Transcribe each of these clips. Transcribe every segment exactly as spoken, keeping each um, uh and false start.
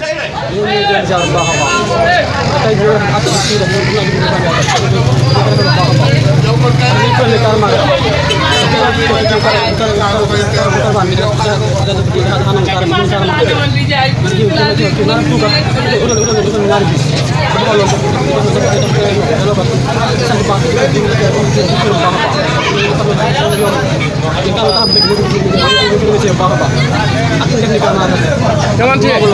ñu ngi leen jaar bu baax a baax tey ñu ak ak ci def ñu ngi leen di baax a baax ñu ko le karma ñu ko ci ko karma mi da da da di xana karma ñu karma ci ci ci na tu ka udah udah udah ñaari bis ko lo ko lo ko sant baax di di baax a baax ñu taw tax bëgg ñu ñu ci baax a baax ak def ni karma Kamanti eh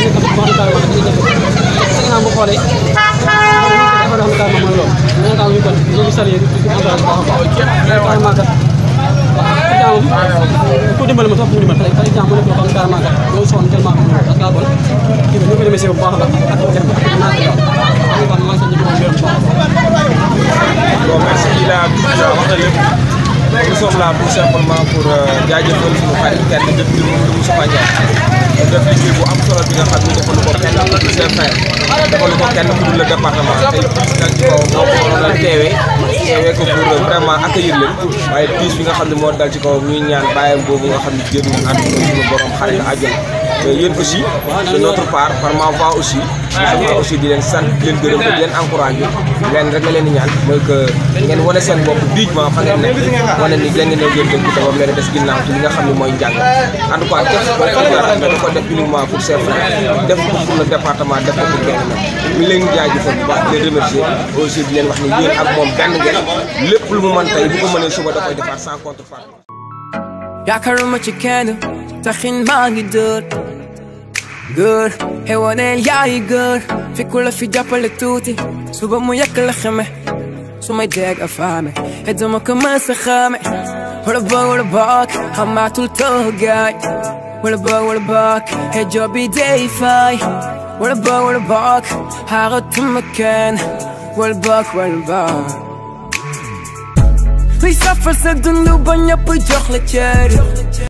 saya mau kolej apa dah kita makan lo mana tahu kan itu bisa lihat apa apa apa makan jam aku di malam tu aku di malam tadi jam boleh makan karma kan lo soal karma kan tak boleh kita ni boleh mesti apa apa aku jangan nak aku kan masih jadi orang bon merci il a déjà wax lépp nous sommes là tout simplement pour jaajëfal suñu xarit kenn depuis Moussa Ndiaye def liggéey bu am solo bi nga xam ne defalu ko kenn ku dul seen frère defalu ko kenn ku dul le département tey bis nag ci kaw moo ko waroon a teewee teewee ko pour vraiment accueillir leen waaye bis bi nga xam ne moo dal ci kaw ñuy ñaan bàyyam boobu nga xam ne génn àdduna suñu borom xare na àjjana yéen aussi de notre part par ma voix aussi nous aussi di leen sant di leen gërëm di leen encouragé leen rek la leen di ñaan mooy que ngeen wane seen bopp dignement fa ngeen nekk wane ni da ngeen a jël dëgg te boobu leen des ginnaaw ci li nga xam ne mooy njàng en tout cas képp koo xam ne da ko def uniquement pour ses frères def ko pour le département def ko pour kenn nag ñu leen jaajëfal bu baax di leen remercier aussi di leen wax ni yéen ak moom benn ngeen lépp lu mu mën tey bu ko mënee suba da koy defaat sans contrepartie. yaakaaruma ci kenn taxin maa ngi dër gër xewaneel yaayi gër fi ku la fi jàppale tuuti suba mu yàq la xame su may dégg a faame et dama ko mës a xame wala boog wala boog xamaatul toogaay wala boog wala boog et job bi day fay wala boog wala boog xaaratuma kenn wala boog wala boog luy safal sa dundu ba ñëpp jox la cër